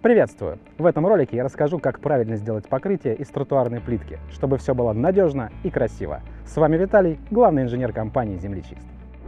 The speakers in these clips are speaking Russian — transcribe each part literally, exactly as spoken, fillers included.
Приветствую! В этом ролике я расскажу, как правильно сделать покрытие из тротуарной плитки, чтобы все было надежно и красиво. С вами Виталий, главный инженер компании «Землечист».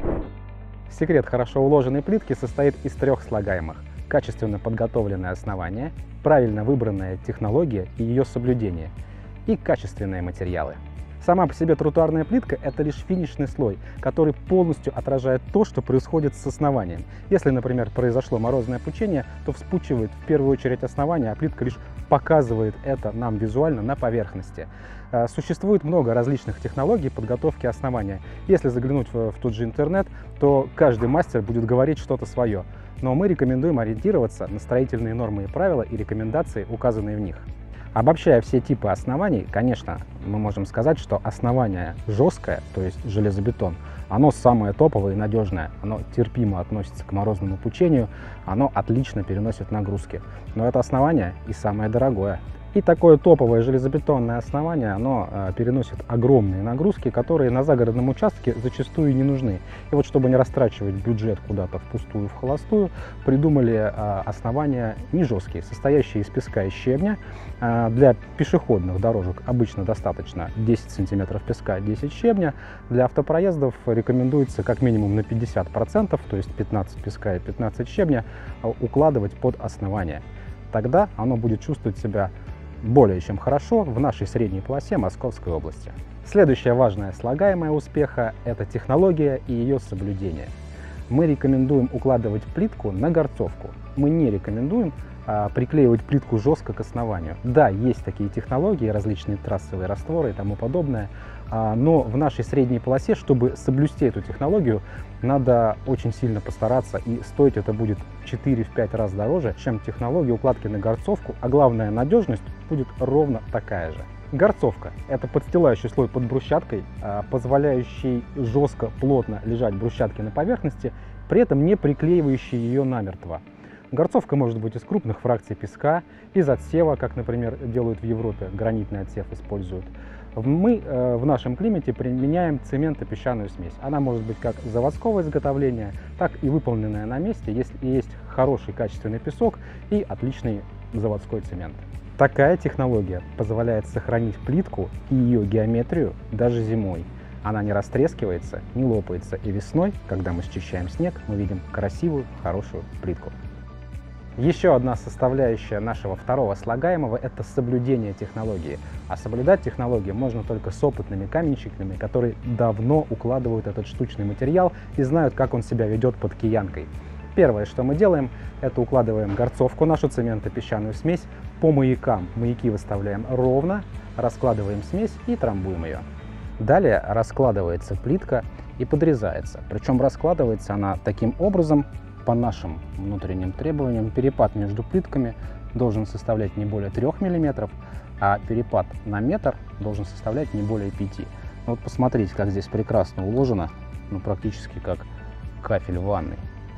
Секрет хорошо уложенной плитки состоит из трех слагаемых: качественно подготовленное основание, правильно выбранная технология и ее соблюдение, и качественные материалы. Сама по себе тротуарная плитка – это лишь финишный слой, который полностью отражает то, что происходит с основанием. Если, например, произошло морозное опучение, то вспучивает в первую очередь основание, а плитка лишь показывает это нам визуально на поверхности. Существует много различных технологий подготовки основания. Если заглянуть в, в тот же интернет, то каждый мастер будет говорить что-то свое. Но мы рекомендуем ориентироваться на строительные нормы и правила и рекомендации, указанные в них. Обобщая все типы оснований, конечно, мы можем сказать, что основание жесткое, то есть железобетон, оно самое топовое и надежное, оно терпимо относится к морозному опучению, оно отлично переносит нагрузки. Но это основание и самое дорогое. И такое топовое железобетонное основание, оно э, переносит огромные нагрузки, которые на загородном участке зачастую не нужны. И вот чтобы не растрачивать бюджет куда-то впустую, в холостую, придумали э, основания не жесткие, состоящие из песка и щебня. Э, для пешеходных дорожек обычно достаточно десять сантиметров песка, десять щебня. Для автопроездов рекомендуется как минимум на пятьдесят процентов, то есть пятнадцать песка и пятнадцать щебня, э, укладывать под основание. Тогда оно будет чувствовать себя более чем хорошо в нашей средней полосе Московской области. Следующее важное слагаемое успеха – это технология и ее соблюдение. Мы рекомендуем укладывать плитку на горцовку. Мы не рекомендуем а, приклеивать плитку жестко к основанию. Да, есть такие технологии, различные трассовые растворы и тому подобное, а, но в нашей средней полосе, чтобы соблюсти эту технологию, надо очень сильно постараться, и стоить это будет в четыре-пять раз дороже, чем технология укладки на горцовку, а главное, надежность будет ровно такая же. Горцовка – это подстилающий слой под брусчаткой, позволяющий жестко, плотно лежать брусчатке на поверхности, при этом не приклеивающий ее намертво. Горцовка может быть из крупных фракций песка, из отсева, как, например, делают в Европе, гранитный отсев используют. Мы э, в нашем климате применяем цементно-песчаную смесь. Она может быть как заводского изготовления, так и выполненная на месте, если есть хороший качественный песок и отличный заводской цемент. Такая технология позволяет сохранить плитку и ее геометрию даже зимой. Она не растрескивается, не лопается, и весной, когда мы счищаем снег, мы видим красивую, хорошую плитку. Еще одна составляющая нашего второго слагаемого – это соблюдение технологии. А соблюдать технологию можно только с опытными каменщиками, которые давно укладывают этот штучный материал и знают, как он себя ведет под киянкой. Первое, что мы делаем, это укладываем горцовку, нашу цементно-песчаную смесь, по маякам. Маяки выставляем ровно, раскладываем смесь и трамбуем ее. Далее раскладывается плитка и подрезается. Причем раскладывается она таким образом. По нашим внутренним требованиям перепад между плитками должен составлять не более трёх миллиметров, а перепад на метр должен составлять не более пяти. Вот посмотрите, как здесь прекрасно уложено, ну, практически как кафель в ванной.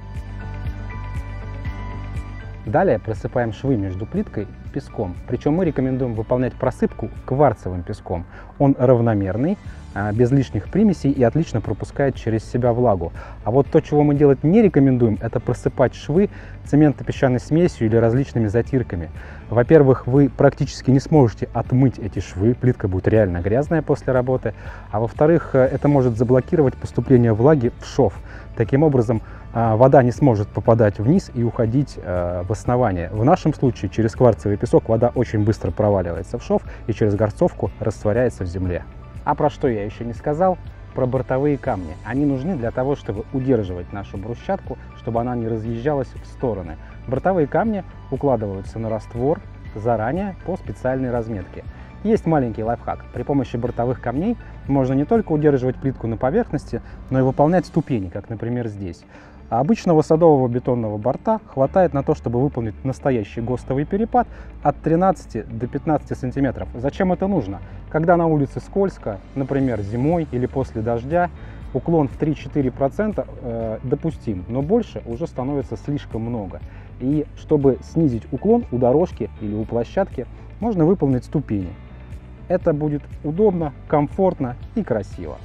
Далее просыпаем швы между плиткой и песком. Причем мы рекомендуем выполнять просыпку кварцевым песком. Он равномерный, без лишних примесей и отлично пропускает через себя влагу. А вот то, чего мы делать не рекомендуем, это просыпать швы цементно-песчаной смесью или различными затирками. Во-первых, вы практически не сможете отмыть эти швы, плитка будет реально грязная после работы. А во-вторых, это может заблокировать поступление влаги в шов. Таким образом, вода не сможет попадать вниз и уходить в основание. В нашем случае через кварцевый песок вода очень быстро проваливается в шов и через горцовку растворяется в земле. А про что я еще не сказал? Про бортовые камни. Они нужны для того, чтобы удерживать нашу брусчатку, чтобы она не разъезжалась в стороны. Бортовые камни укладываются на раствор заранее по специальной разметке. Есть маленький лайфхак. При помощи бортовых камней можно не только удерживать плитку на поверхности, но и выполнять ступени, как, например, здесь. А обычного садового бетонного борта хватает на то, чтобы выполнить настоящий ГОСТовый перепад от тринадцати до пятнадцати сантиметров. Зачем это нужно? Когда на улице скользко, например, зимой или после дождя, уклон в три-четыре процента э, допустим, но больше уже становится слишком много. И чтобы снизить уклон у дорожки или у площадки, можно выполнить ступени. Это будет удобно, комфортно и красиво.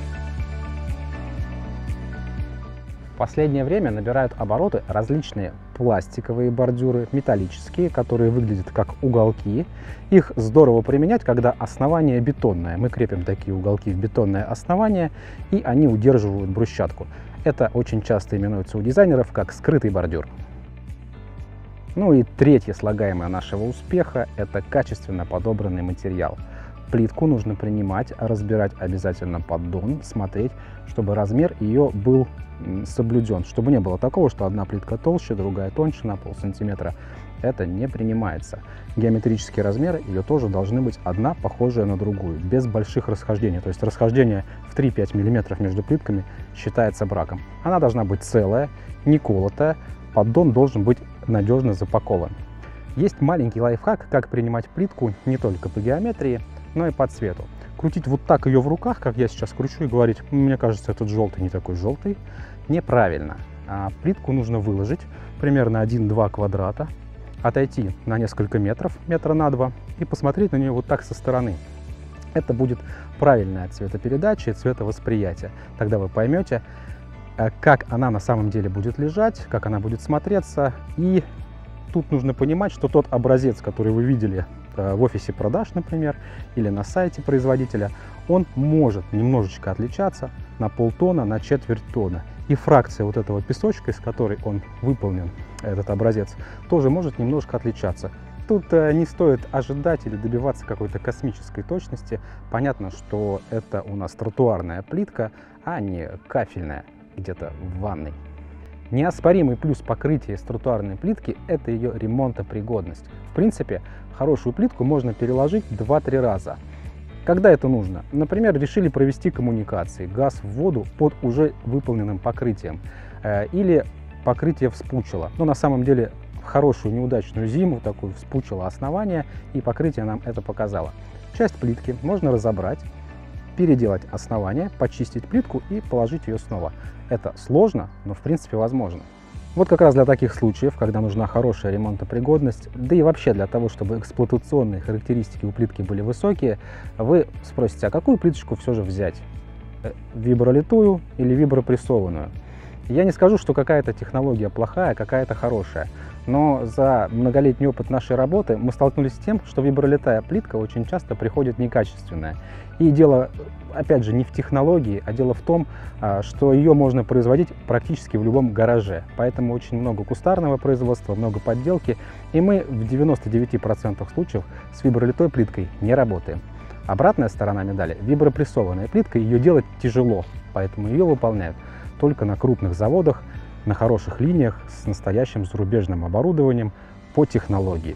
В последнее время набирают обороты различные пластиковые бордюры, металлические, которые выглядят как уголки. Их здорово применять, когда основание бетонное. Мы крепим такие уголки в бетонное основание, и они удерживают брусчатку. Это очень часто именуется у дизайнеров как скрытый бордюр. Ну и третье слагаемое нашего успеха – это качественно подобранный материал. Плитку нужно принимать, разбирать обязательно поддон, смотреть, чтобы размер ее был соблюден, чтобы не было такого, что одна плитка толще, другая тоньше на полсантиметра. Это не принимается. Геометрические размеры ее тоже должны быть одна похожая на другую, без больших расхождений. То есть расхождение в три-пять миллиметров между плитками считается браком. Она должна быть целая, не колотая, поддон должен быть надежно запакован. Есть маленький лайфхак, как принимать плитку не только по геометрии, но и по цвету. Крутить вот так ее в руках, как я сейчас кручу, и говорить: мне кажется, этот желтый не такой желтый, неправильно. А плитку нужно выложить примерно один-два квадрата, отойти на несколько метров, метра на два, и посмотреть на нее вот так со стороны. Это будет правильная цветопередача и цветовосприятие. Тогда вы поймете, как она на самом деле будет лежать, как она будет смотреться. И тут нужно понимать, что тот образец, который вы видели в офисе продаж, например, или на сайте производителя, он может немножечко отличаться на полтона, на четверть тона. И фракция вот этого песочка, из которой он выполнен, этот образец, тоже может немножко отличаться. Тут не стоит ожидать или добиваться какой-то космической точности. Понятно, что это у нас тротуарная плитка, а не кафельная где-то в ванной. Неоспоримый плюс покрытия из тротуарной плитки – это ее ремонтопригодность. В принципе, хорошую плитку можно переложить два-три раза. Когда это нужно? Например, решили провести коммуникации, газ в воду под уже выполненным покрытием. Э, или покрытие вспучило. Но на самом деле в хорошую неудачную зиму такую вспучило основание, и покрытие нам это показало. Часть плитки можно разобрать, переделать основание, почистить плитку и положить ее снова. Это сложно, но в принципе возможно. Вот как раз для таких случаев, когда нужна хорошая ремонтопригодность, да и вообще для того, чтобы эксплуатационные характеристики у плитки были высокие, вы спросите, а какую плиточку все же взять? Вибролитую или вибропрессованную? Я не скажу, что какая-то технология плохая, какая-то хорошая, но за многолетний опыт нашей работы мы столкнулись с тем, что вибролитая плитка очень часто приходит некачественная. И дело, опять же, не в технологии, а дело в том, что ее можно производить практически в любом гараже. Поэтому очень много кустарного производства, много подделки, и мы в девяноста девяти процентах случаев с вибролитой плиткой не работаем. Обратная сторона медали – вибропрессованная плитка, ее делать тяжело, поэтому ее выполняют только на крупных заводах, на хороших линиях с настоящим зарубежным оборудованием по технологии.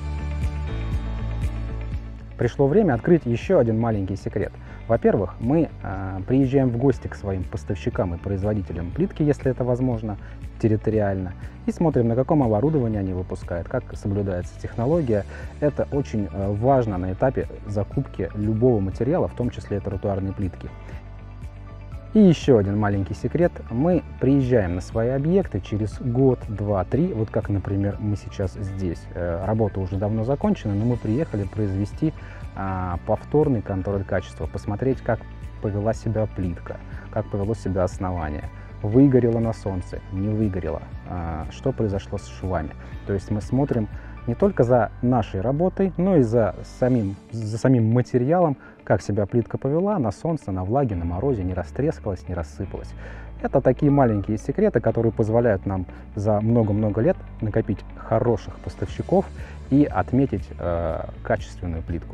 Пришло время открыть еще один маленький секрет. Во-первых, мы э, приезжаем в гости к своим поставщикам и производителям плитки, если это возможно, территориально, и смотрим, на каком оборудовании они выпускают, как соблюдается технология. Это очень э, важно на этапе закупки любого материала, в том числе и тротуарной плитки. И еще один маленький секрет. Мы приезжаем на свои объекты через год, два, три. Вот как, например, мы сейчас здесь. Работа уже давно закончена, но мы приехали произвести а, повторный контроль качества, посмотреть, как повела себя плитка, как повело себя основание. Выгорело на солнце, не выгорело, а, что произошло с швами. То есть мы смотрим не только за нашей работой, но и за самим, за самим материалом, как себя плитка повела на солнце, на влаге, на морозе, не растрескалась, не рассыпалась. Это такие маленькие секреты, которые позволяют нам за много-много лет накопить хороших поставщиков и отметить э, качественную плитку.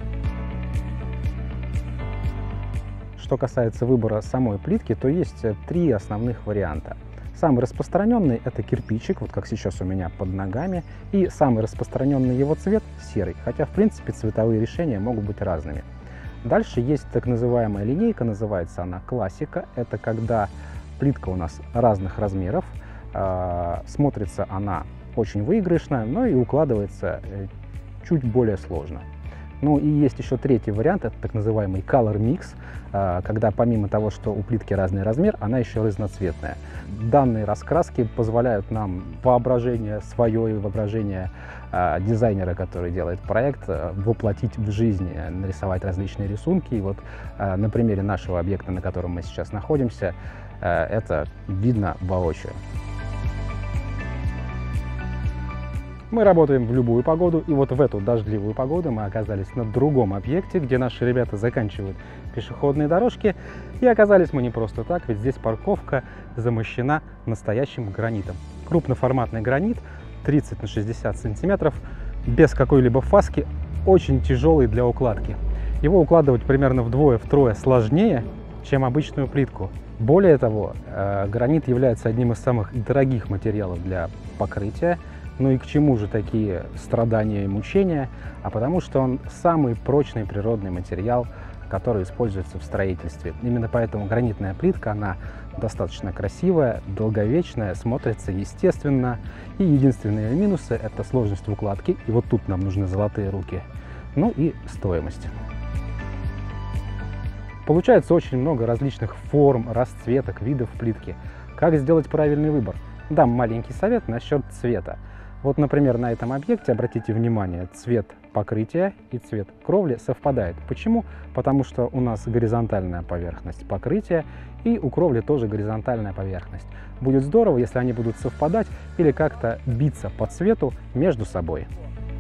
Что касается выбора самой плитки, то есть три основных варианта. Самый распространенный – это кирпичик, вот как сейчас у меня под ногами, и самый распространенный его цвет – серый, хотя в принципе цветовые решения могут быть разными. Дальше есть так называемая линейка, называется она классика. Это когда плитка у нас разных размеров, э, смотрится она очень выигрышно, но и укладывается э, чуть более сложно. Ну и есть еще третий вариант, это так называемый color mix, э, когда помимо того, что у плитки разный размер, она еще разноцветная. Данные раскраски позволяют нам воображение свое и воображение э, дизайнера, который делает проект, э, воплотить в жизнь, э, нарисовать различные рисунки. И вот э, на примере нашего объекта, на котором мы сейчас находимся, э, это видно воочию. Мы работаем в любую погоду, и вот в эту дождливую погоду мы оказались на другом объекте, где наши ребята заканчивают пешеходные дорожки. И оказались мы не просто так, ведь здесь парковка замощена настоящим гранитом. Крупноформатный гранит, тридцать на шестьдесят сантиметров, без какой-либо фаски, очень тяжелый для укладки. Его укладывать примерно вдвое-втрое сложнее, чем обычную плитку. Более того, гранит является одним из самых дорогих материалов для покрытия. Ну и к чему же такие страдания и мучения? А потому что он самый прочный природный материал, который используется в строительстве. Именно поэтому гранитная плитка, она достаточно красивая, долговечная, смотрится естественно. И единственные минусы – это сложность в укладке. И вот тут нам нужны золотые руки. Ну и стоимость. Получается очень много различных форм, расцветок, видов плитки. Как сделать правильный выбор? Дам маленький совет насчет цвета. Вот, например, на этом объекте, обратите внимание, цвет покрытия и цвет кровли совпадает. Почему? Потому что у нас горизонтальная поверхность покрытия и у кровли тоже горизонтальная поверхность. Будет здорово, если они будут совпадать или как-то биться по цвету между собой.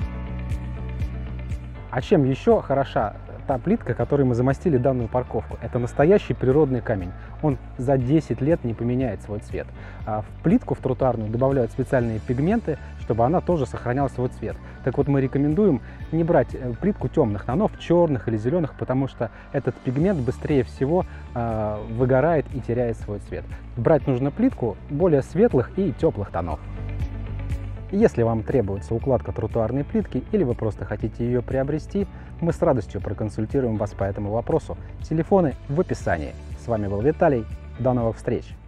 А чем еще хороша та плитка, которой мы замостили данную парковку? Это настоящий природный камень. Он за десять лет не поменяет свой цвет. А в плитку, в тротуарную, добавляют специальные пигменты, чтобы она тоже сохраняла свой цвет. Так вот, мы рекомендуем не брать плитку темных тонов, черных или зеленых, потому что этот пигмент быстрее всего э, выгорает и теряет свой цвет. Брать нужно плитку более светлых и теплых тонов. Если вам требуется укладка тротуарной плитки или вы просто хотите ее приобрести, мы с радостью проконсультируем вас по этому вопросу. Телефоны в описании. С вами был Виталий. До новых встреч!